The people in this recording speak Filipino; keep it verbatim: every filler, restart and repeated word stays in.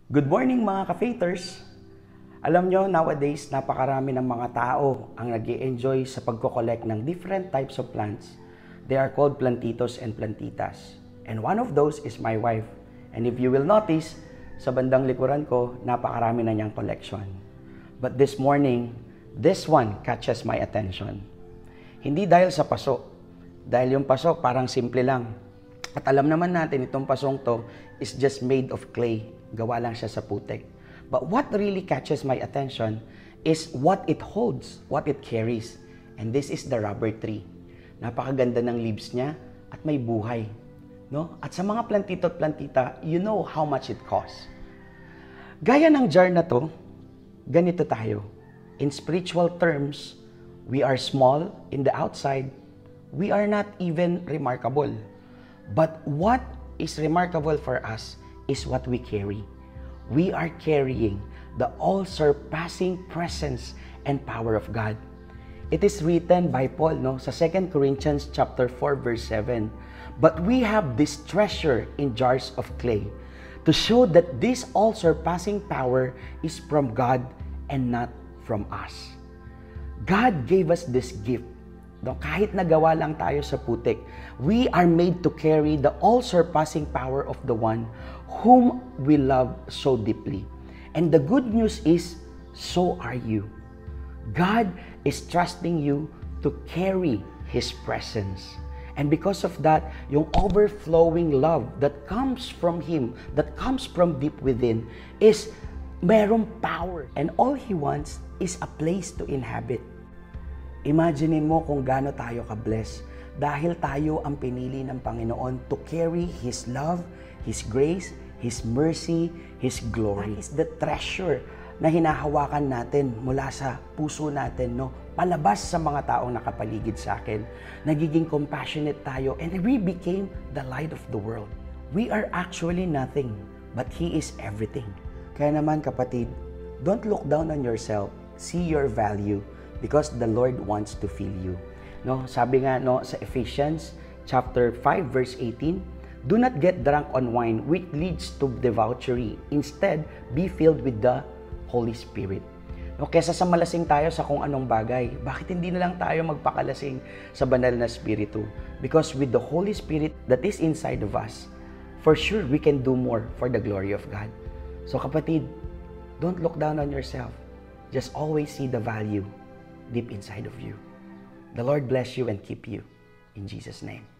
Good morning mga ka-faithers! Alam nyo, nowadays, napakarami ng mga tao ang nag-i-enjoy sa pagko-collect ng different types of plants. They are called plantitos and plantitas. And one of those is my wife. And if you will notice, sa bandang likuran ko, napakarami na niyang collection. But this morning, this one catches my attention. Hindi dahil sa paso. Dahil yung paso parang simple lang. At alam naman natin, itong pasong to is just made of clay. Gawa lang siya sa putik. But what really catches my attention is what it holds, what it carries. And this is the rubber tree. Napakaganda ng leaves niya at may buhay. No? At sa mga plantito at plantita, you know how much it costs. Gaya ng jar na to, ganito tayo. In spiritual terms, we are small in the outside. We are not even remarkable. But what is remarkable for us is what we carry. We are carrying the all-surpassing presence and power of God. It is written by Paul, no, sa Second Corinthians chapter four verse seven. But we have this treasure in jars of clay to show that this all-surpassing power is from God and not from us. God gave us this gift. No, kahit nagawa lang tayo sa putik, we are made to carry the all-surpassing power of the one whom we love so deeply. And the good news is, so are you. God is trusting you to carry His presence. And because of that, yung overflowing love that comes from Him, that comes from deep within, is merong power. And all He wants is a place to inhabit. Imagine mo kung gaano tayo ka-bless dahil tayo ang pinili ng Panginoon to carry His love, His grace, His mercy, His glory. That is the treasure na hinahawakan natin mula sa puso natin, no? Palabas sa mga taong nakapaligid sa akin. Nagiging compassionate tayo and we became the light of the world. We are actually nothing, but He is everything. Kaya naman kapatid, don't look down on yourself. See your value. Because the Lord wants to fill you. No, sabi nga no sa Ephesians chapter five verse eighteen, do not get drunk on wine which leads to debauchery. Instead, be filled with the Holy Spirit. No, kesa sa malasing tayo sa kung anong bagay, bakit hindi na lang tayo magpakalasing sa banal na spiritu? Because with the Holy Spirit that is inside of us, for sure we can do more for the glory of God. So kapatid, don't look down on yourself. Just always see the value deep inside of you. The Lord bless you and keep you. In Jesus' name.